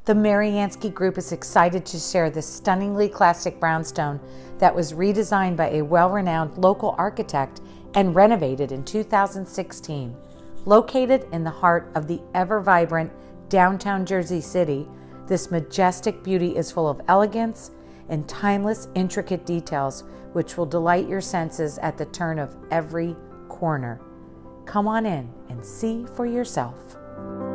The Mariansky Group is excited to share this stunningly classic brownstone that was redesigned by a well-renowned local architect and renovated in 2016. Located in the heart of the ever-vibrant downtown Jersey City, this majestic beauty is full of elegance and timeless, intricate details which will delight your senses at the turn of every corner. Come on in and see for yourself.